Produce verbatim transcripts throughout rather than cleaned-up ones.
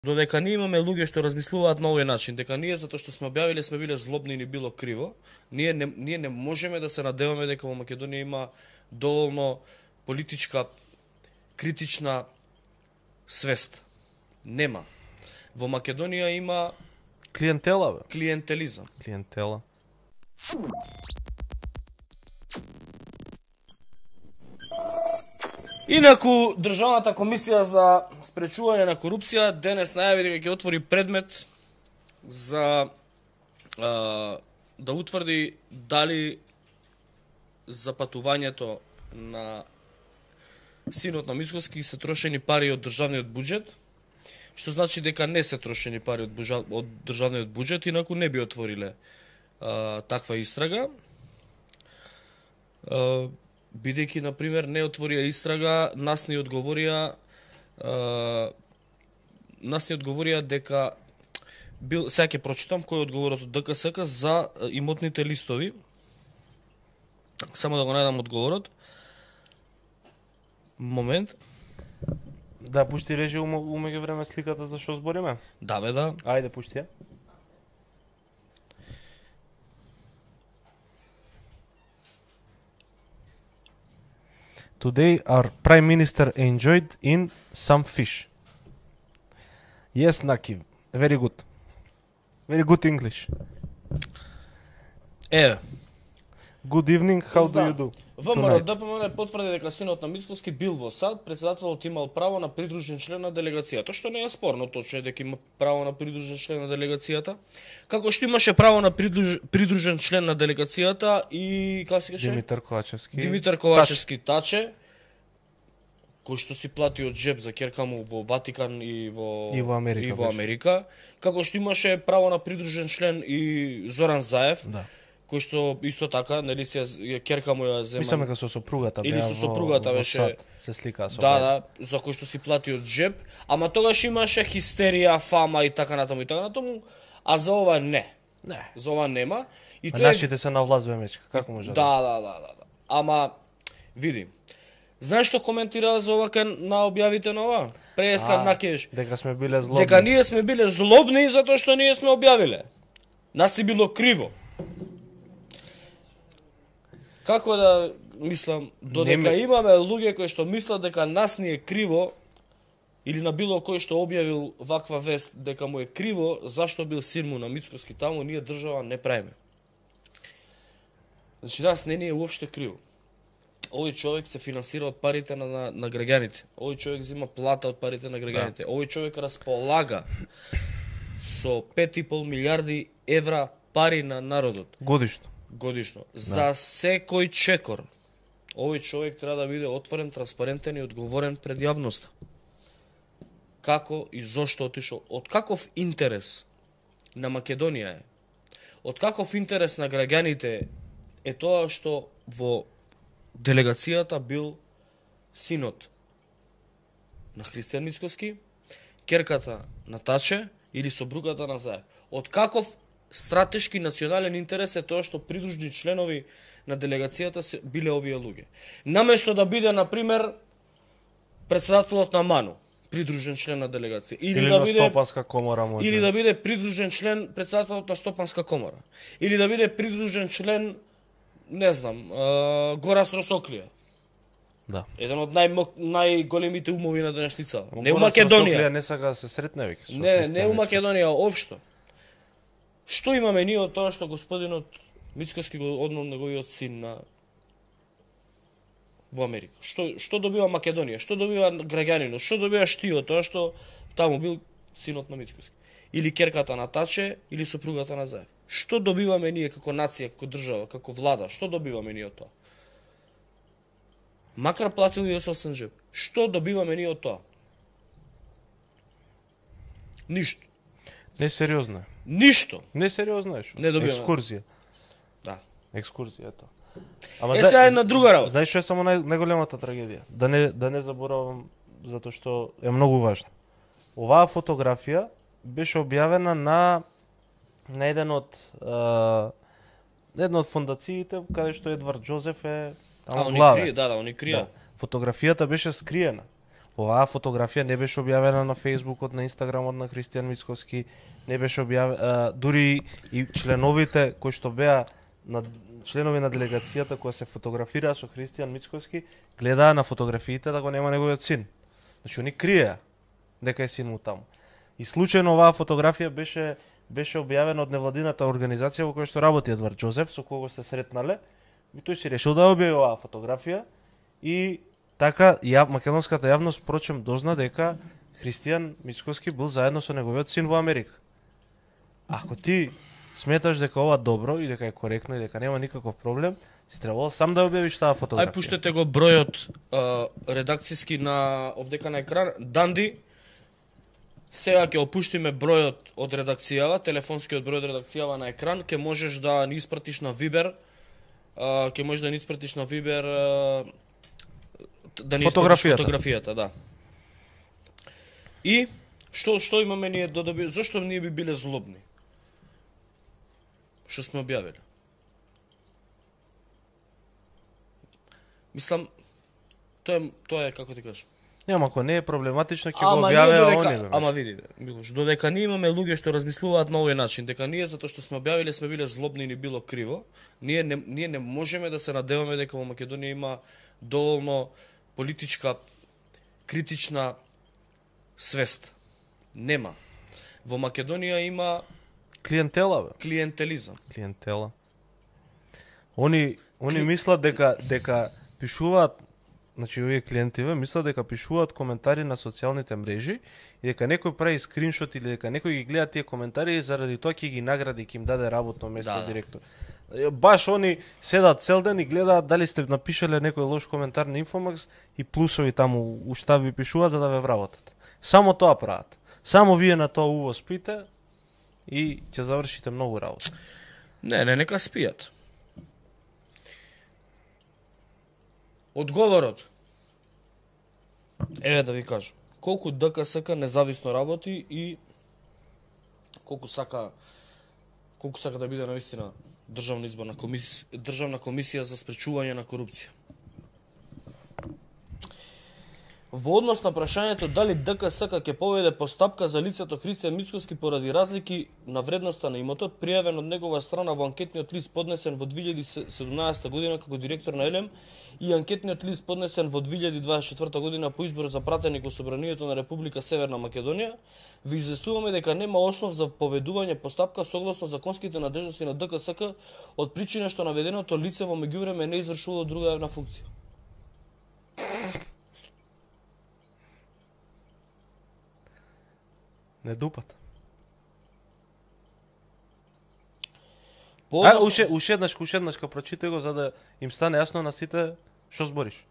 Додека ние имаме луѓе што размислуваат на овој начин, дека ние затоа што сме објавиле сме биле злобни или било криво, ние не, ние не можеме да се надеваме дека во Македонија има доволно политичка критична свест. Нема. Во Македонија има Клиентела, бе. клиентелизам. Клиентела. Инаку, Државната комисија за спречување на корупција денес најави дека ќе отвори предмет за а, да утврди дали за патувањето на синот на Мицкоски се трошени пари од државниот буџет, што значи дека не се трошени пари од, бужа, од државниот буџет, инаку не би отвориле а, таква истрага. А, бидејќи, например, не отворија истрага, нас ни одговорија а, нас ни одговорија дека бил, сега ќе прочитам кој е одговорот од ДКСК за имотните листови. Само да го најдам одговорот. Момент. Да, пушти режи умеѓу време сликата за што збориме. Да, бе, да. Ајде, пушти ја. Today our Prime Minister enjoyed in some fish. Yes, Naki. Very good. Very good English. Е, Good evening, how do Знам. you do? ВМРО tonight? ДПМН потврди дека синот на Мицкоски бил во САД, председателот имал право на придружен член на делегацијата, што не е спорно, точно е дека има право на придружен член на делегацијата. Како што имаше право на придруж... придружен член на делегацијата и како се каже? Димитар Ковачевски. Димитар Ковачевски Таче, кој што си плати од джеб за ќерка му во Ватикан и во И во Америка и во беше. Америка. Како што имаше право на придружен член и Зоран Заев, Да. кој што исто така, нели се ќерка му ја зема. Мислам дека со сопругата Или беа со во- сопругата во беше- САД, се сликаа со Да, бајле. да, за кој што си плати од джеб, ама тогаш имаше хистерија, фама и така натаму и така натаму, а за ова не. Не. За ова нема. И А тоа е нашите се на власт вемечка, како може Да, да, да, да, да. Ама види. Знаеш што коментира за ова кај на објавите на ова? Преска А, накеш. дека сме биле злобни. Дека ние сме биле злобни затоа што ние сме објавиле. Нас ти било криво. Како да мислам, додека Не ми- имаме луѓе кои што мислат дека нас ни е криво или на било кој што објавил ваква вест дека му е криво зашто бил син му на Мицкоски таму, ние држава не правиме. Значи нас не ни е уопште криво. Овој човек се финансира од парите на, на, на граѓаните. Овој човек зема плата од парите на граѓаните. Овој човек располага со пет и пол милиарди евра пари на народот Годишно. годишно. За секој чекор. Овој човек треба да биде отворен, транспарентен и одговорен пред јавноста. Како и зошто отишол? Од каков интерес на Македонија е? Од каков интерес на граѓаните е тоа што во делегацијата бил синот на Христијан Мицкоски, ќерката на Таче или сопругата на Заев? Од каков стратешки национален интерес е тоа што придружни членови на делегацијата се биле овие луѓе? Наместо да биде, например, председателот на МАНУ, придружен член на делегација, или, Или да на биде Стопанска комора може. или да биде придружен член председателот на Стопанска комора, или да биде придружен член, не знам, а, Горас Росоклија, Да. еден од најмо- најголемите умови на денешница. Ама Не у Горас Македонија. Росоклија не сака да се сретне веќе со Не, Христијан не у Мицкоски. Македонија општо. Што имаме ние од тоа што господинот Мицкоски го однел неговиот син на во Америка? Што што добива Македонија? Што добива граѓанинот? Што добиваш ти од тоа што таму бил синот на Мицкоски? Или ќерката на Таче, или сопругата на Заев? Што добиваме ние како нација, како држава, како влада? Што добиваме ние од тоа? Макар платили од собствен джеб. Што добиваме ние од тоа? Ништо. Не сериозно е. Ништо. Не сериозно е што. Не добиваме. Екскурзија. Да. Екскурзија ето. Ама Е, зна- сега една друга работа. Знаеш што е само нај, најголемата трагедија? Да не да не заборавам затоа што е многу важно. Оваа фотографија беше објавена на на еден од а, една од фондациите каде што Едвард Џозеф е А, таму они главен. крие, да, да, они крија. Да. Фотографијата беше скриена. Оваа фотографија не беше објавена на Фејсбукот, на Инстаграмот на Христијан Мицкоски, не беше објавена, дури и членовите кои што беа на членови на делегацијата која се фотографираа со Христијан Мицкоски, гледаа на фотографиите да го нема неговиот син. Значи они криеа дека е син му таму. И случајно оваа фотографија беше беше објавена од невладината организација во која што работи Едвард Џозеф, со кого се сретнале, и тој си решил да објави оваа фотографија и така ја македонската јавност прочем дозна дека Христијан Мицкоски бил заедно со неговиот син во Америка. Ако ти сметаш дека ова добро и дека е коректно и дека нема никаков проблем, си требало сам да објавиш таа фотографија. Ај пуштете го бројот а, редакциски на овдека на екран. Данди, сега ќе опуштиме бројот од редакцијава, телефонскиот број од редакцијава на екран, ќе можеш да ни испратиш на Вибер, а, ќе можеш да ни испратиш на Вибер а, да ни фотографијата. фотографијата, да. И што што имаме ние да доби, зошто ние би биле злобни? Што сме објавиле? Мислам, тоа е, тоа е како ти кажам. Нема, ако не е проблематично, ќе го објавиме они. Ама видите, Милош, додека ние имаме луѓе што размислуваат на овој начин, дека ние затоа што сме објавиле сме биле злобни и ни било криво, ние не, ние не можеме да се надеваме дека во Македонија има доволно политичка критична свест. Нема. Во Македонија има клиентела, бе. Клиентелизам. Клиентела. Они они Кли... мислат дека дека пишуваат, значи овие клиентиве мислат дека пишуваат коментари на социјалните мрежи и дека некој прави скриншот или дека некој ги гледа тие коментари и заради тоа ќе ги награди, ќе им даде работно место да, директор. Баш они седат цел ден и гледаат дали сте напишале некој лош коментар на Инфомакс и плусови таму ушта ви пишуваат за да ве вработат. Само тоа прават. Само вие на тоа уво спите и ќе завршите многу работа. Не, не, нека спијат. Одговорот. Еве да ви кажам. Колку ДКСК независно работи и колку сака колку сака да биде навистина државна изборна комисија, државна комисија за спречување на корупција. Во однос на прашањето дали ДКСК ќе поведе постапка за лицето Христијан Мицкоски поради разлики на вредноста на имотот, пријавен од негова страна во анкетниот лист поднесен во две илјади и седумнаесета година како директор на Елем и анкетниот лист поднесен во две илјади дваесет и четврта година по избор за пратеник во Собранието на Република Северна Македонија, ви известуваме дека нема основ за поведување постапка согласно законските надежности на ДКСК од причина што наведеното лице во меѓувреме не извршувало друга јавна функција. Не дупат. Однос... А, уште, уште еднаш, уште еднаш, ка прочитай го, за да им стане јасно на сите што збориш.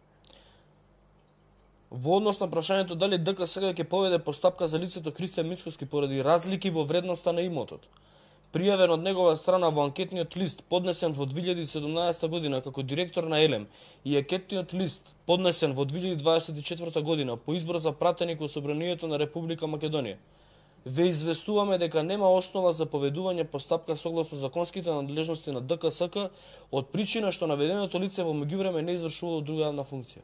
Во однос на прашањето дали ДКСК ќе поведе постапка за лицето Христијан Мицкоски поради разлики во вредноста на имотот, пријавен од негова страна во анкетниот лист поднесен во две илјади и седумнаесета година како директор на Елем и анкетниот лист поднесен во две илјади дваесет и четврта година по избор за пратеник во Собранието на Република Македонија, ве известуваме дека нема основа за поведување постапка согласно законските надлежности на ДКСК од причина што наведеното лице во меѓувреме не извршувало друга јавна функција.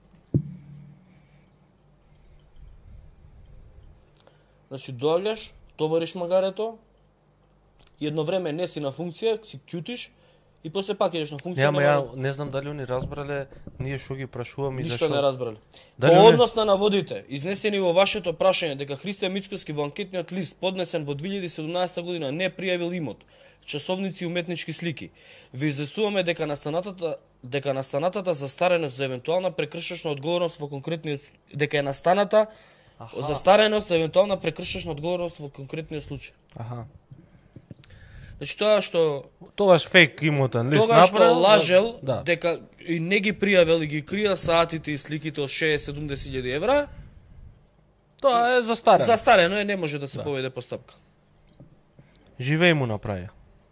Значи доаѓаш, товариш магарето, едно време не си на функција, си кјутиш и после пак идеш на функција. Јама ја не знам дали они разбрале ние што ги прашуваме и зашто. Ништо не разбрале. Дали По они... однос на наводите, изнесени во вашето прашање дека Христијан Мицкоски во анкетниот лист поднесен во две илјади и седумнаесета година не пријавил имот, часовници и уметнички слики, ве известуваме дека настанатата дека настанатата застареност за евентуална прекршечна одговорност во конкретниот дека е настаната Аха. застареност за евентуална прекршечна одговорност во конкретниот случај. Аха. Значи тоа што тогаш фейк имотен лист Тоа што направил, лажел да. дека и не ги пријавил и ги крија саатите и сликите од шеесет-седумдесет илјади евра, тоа е застарено. Застарено е, не може да се да. поведе постапка. Живеј му направи.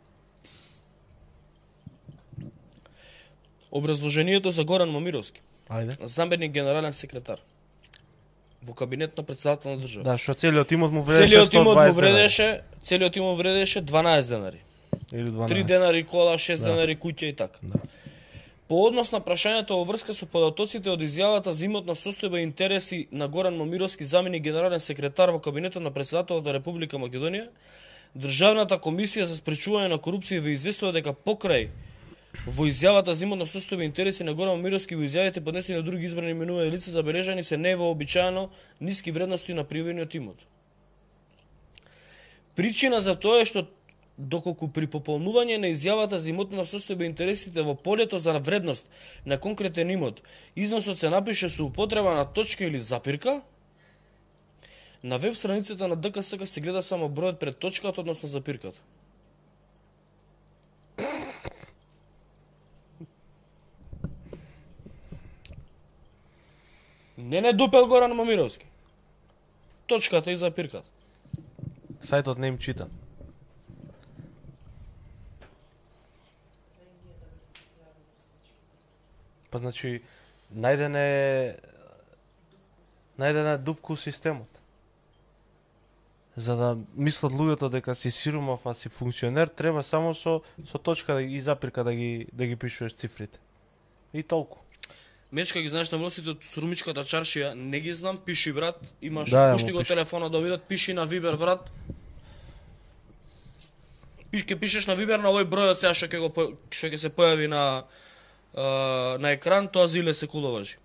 Образложението за Горан Момировски, Ајде. заменик генерален секретар во кабинет на председател на држава. Да, што целиот имот му вредеше Целиот сто имот му дваесет вредеше, целиот имот вредеше дванаесет денари. или дванаесет. три денари кола, шест Да. денари куќа и така. Да. По однос на прашањето во врска со податоците од изјавата за имотна состојба и интереси на Горан Момировски, заменик генерален секретар во кабинетот на претседателот на Република Македонија, Државната комисија за спречување на корупција ви известува дека покрај во изјавата за имотна состојба и интереси на Горан Момировски во изјавите поднесени од други избрани именувани лица забележани се невообичаено ниски вредности на прибавениот имот. Причина за тоа е што доколку при пополнување на изјавата за имотна состојба и интересите во полето за вредност на конкретен имот, износот се напише со употреба на точка или запирка, на веб страницата на ДКСК се гледа само бројот пред точката, односно запирката. Не не допел Горан Момировски. Точката и запирката. Сајтот не им чита. Па значи, најден е најден е дупка у системот. За да мислат луѓето дека си сиромав, а си функционер, треба само со со точка и запирка да ги да ги пишуваш цифрите. И толку. Мечка ги знаеш на влостите од Сурумичката чаршија, не ги знам, пиши брат, имаш, Да, пушти му го пиши. телефона да видат, пиши на Вибер брат. Пиш ке пишеш на Вибер на овој бројот сега што ќе го по- што ќе се појави на а, на екран, тоа зиле се куловажи.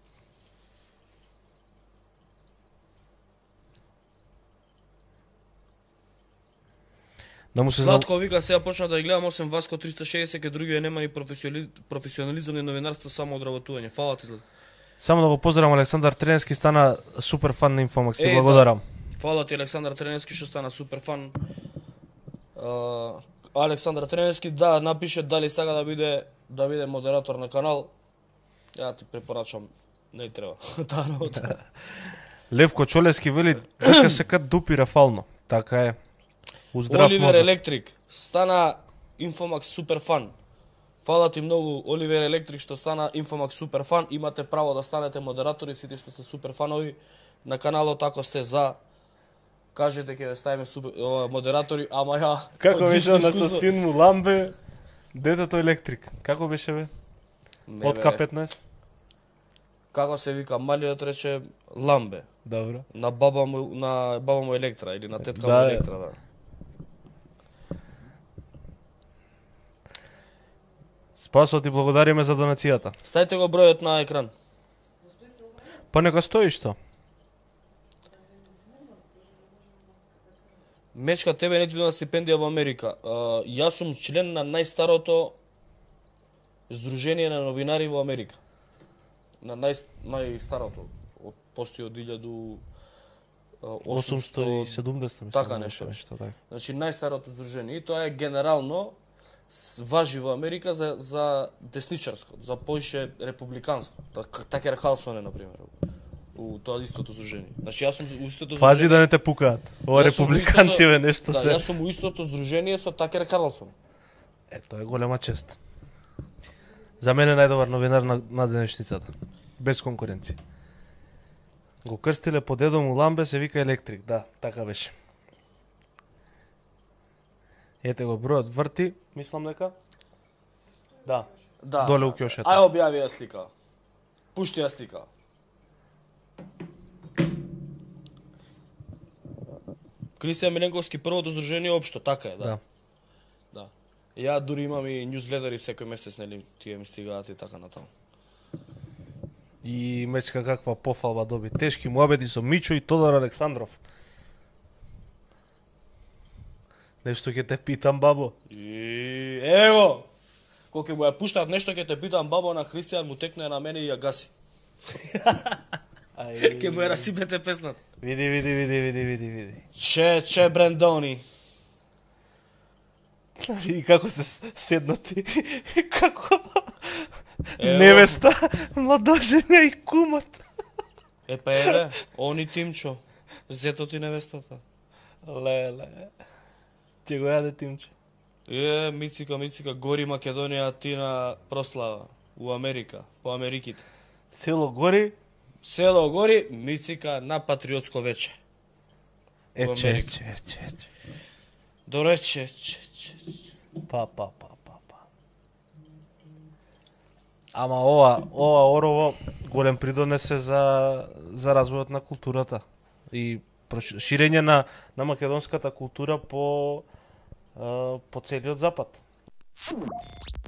Да му се за... Сладко вика, сега почна да ја гледам осем Васко триста и шеесет, ке другија нема ни професионали... професионализам ни новинарство, само одработување. Фала ти Злат. Само да го поздравам, Александар Тренски стана супер фан на Инфомакс. Ти Е, благодарам. Фала ти Александар Треневски што стана супер фан. А, Александар Треневски да напише дали сака да биде да биде модератор на канал. Ја ти препорачам, не треба. Таа работа. Левко Чолески вели дека се кад дупи рафално. Така е. Уздрав Оливер мозок. Електрик стана Инфомакс супер фан. Фала ти многу Оливер Електрик што стана Инфомакс супер фан. Имате право да станете модератори сите што сте супер фанови на каналот, ако сте за. Кажете ќе ве ставиме супер, о, модератори, ама ја Како од беше лично на искуство- со син му Ламбе, детето Електрик. Како беше бе? Не, Од бе. К петнаесет? Како се вика, малиот рече Ламбе. Добро. На баба му, на баба му Електра или на тетка Да, му е. Електра, да. Спасо, ти благодариме за донацијата. Ставите го бројот на екран. Па нека стои што? Мечка, тебе не ти дона стипендија во Америка. А, јас сум член на најстарото здружение на новинари во Америка. На нај, најстарото. Од постои од илјаду осумсто осумсто и седумдесет мислам. така да нешто беше, беше. така. Значи најстарото здружение и тоа е генерално с- важи во Америка за за десничарско, за поише републиканско. Так- Такер Халсон е на пример у тоа истото здружение. Значи јас сум у истото Пази да не те пукаат. Ова Јас сум во републиканци истото- бе нешто Да, се. јас сум у истото здружение со Такер Карлсон. Е, тоа е голема чест. За мене најдобар новинар на, на денешницата. Без конкуренција. Го крстиле по дедо му Ламбе, се вика Електрик. Да, така беше. Ете го бројот врти, мислам дека. Да. Да. Доле у кјошето. Ај објави ја слика. Пушти ја слика. Кристијан Миленковски првото здружение општо, така е, да. Да. Да. Ја дури имам и њузледери секој месец, нели, тие ми стигаат и така натаму. И мечка каква пофалба доби. Тешки муабети со Мичо и Тодор Александров. Нешто ќе те питам, бабо. И ево. Кога ќе му ја пуштаат нешто ќе те питам, бабо, на Христијан му текне на мене и ја гаси. Ај, Ќе му ја расипете песната. Види, види, види, види, види, види. Че, че Брендони. Види како се с- седнати. Како Ево. невеста, младожења и кумат. Е па еве, они Тимчо. Зето ти невестата. Леле. Ќе го јаде Тимче. Е, Мицика, Мицика, гори Македонија, ти на прослава. У Америка, по Америките. Село гори, Село гори, Мицика на патриотско вече. ече, Америка. ече, ече, ече. Добре, че, че, че. Па, па, па, па, па. Ама ова, ова орово голем придонесе за за развојот на културата и ширење на на македонската култура по по целиот запад.